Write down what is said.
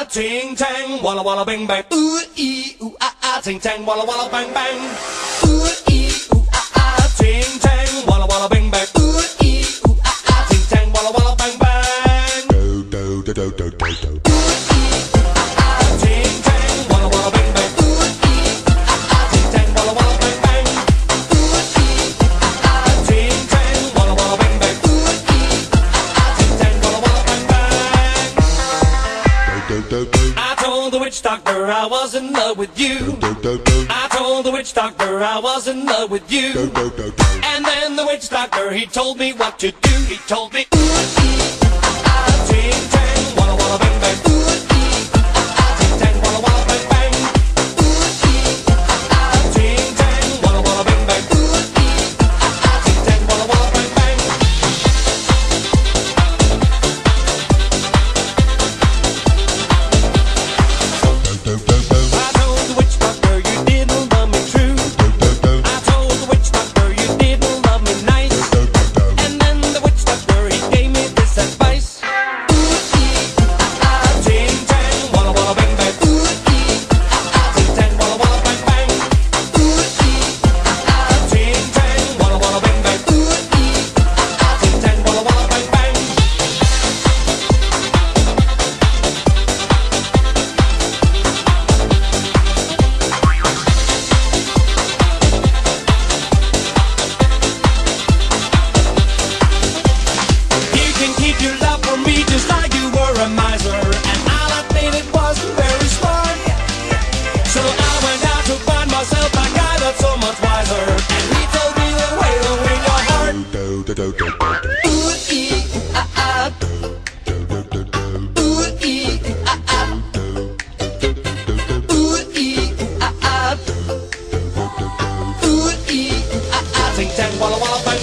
ting tang, walla walla bang bang. Ooh ee ooh ah ah, ting tang, walla walla bang bang. Ooh ee ooh ah ah, ting tang, walla walla bang bang. Ooh ee ooh ah ah, ting tang, walla walla bang bang. Do do do do do do do. Ting tang, walla walla bang bang. Ooh ee ooh ah ah, ting tang, walla walla bang bang. Ooh ee ooh ah ah, ting tang, walla walla bang bang. Ooh ee ooh ah ah, ting tang, walla walla bang bang. Do do do. I told the witch doctor I was in love with you. Do do do. I told the witch doctor I was in love with you. Do do do do. And then the witch doctor, he told me what to do. He told me, ooh, ee, ah, ah, ting, tang, walla, walla, bang, bang. Ooh, ee, ah, ah, ting, tang, walla, walla, bang, bang. Ooh, ee, ah, ah, ting, tang, walla, walla, bang, bang. Ooh, ee, ah, ah, ting, tang, walla, walla, bang, bang. Do do do do. I told the witch doctor you didn't love me true. Do do do. I told the witch doctor you didn't love me nice. Do do do. And then the witch doctor, he gave me this advice. Ooh, ee, ah, ah, ting, tang, walla, walla, bang, bang. Ooh, ee, ah, ah, ting, tang, walla, walla, bang, bang. Ooh, ee, ah, ah, ting, tang, walla, walla, bang, bang. Ooh, ee, ah, ah, ting, tang, walla, walla, bang, bang. You can keep your love for me just like you were a miser, and I'll admit it wasn't very smart. So I went out to find myself a guy that's so much wiser, and he told me the way to win your heart. Do do do do do do. Ooh ee ooh ah ah, Do do do do. ooh ee ooh ah ah, ooh ee ooh ah ah, ooh ee ooh ah ah, ting tang walla walla bang.